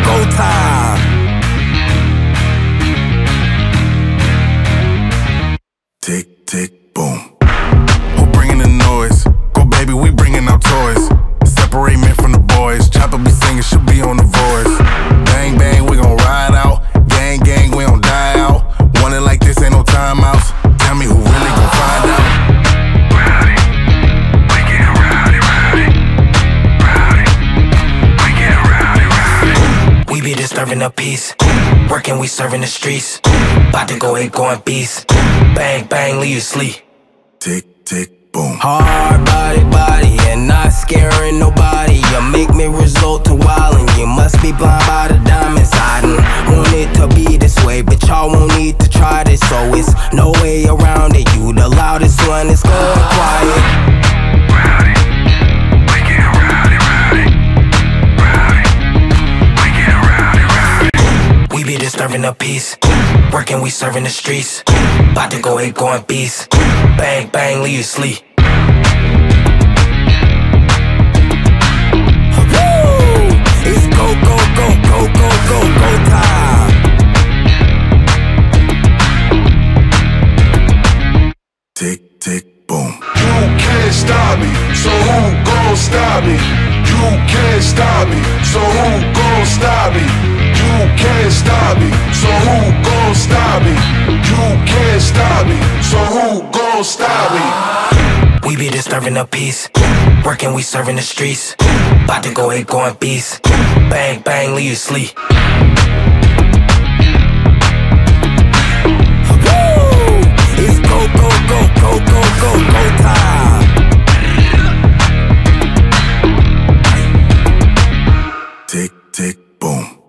go time. Tick, tick, boom. Who bringing the noise? Go baby, we bringing our toys. Separate men from the boys. Chopper be singing, she'll be on the voice. Bang, bang, we gon' ride out. Gang, gang, we don't die out. Want it like this, ain't no timeouts. Tell me who really gon' find out. Rowdy, we get rowdy, rowdy. Rowdy, we get rowdy, rowdy. We be disturbing the peace. Working, we serving the streets. About to go, going beast. Bang, bang, leave you sleep. Tick, tick, boom. Hard body, and not scaring nobody. You make me resort to wildin'. You must be blind by the diamonds. I didn't want it to be this way, but y'all won't need to try this, so it's no way around it. You the loudest one, it's going quiet. Rowdy, we get rowdy, rowdy. Rowdy, we get rowdy, rowdy. We be disturbing the peace. Working, we serving the streets. About to go, going beast. Bang, bang, leave you sleep. It's go, go, go, go, go, go, go time. Tick, tick, boom. You can't stop me, so who gon' stop me? You can't stop me, so who gon' stop me? You can't stop me, so who gon' stop me? You can't stop me, so who gon' stop me? We be disturbing the peace. Working, we serving the streets. About to go, going beast. Bang, bang, leave you sleep. It's go, go, go, go, go, go, go time. Tick, tick, boom.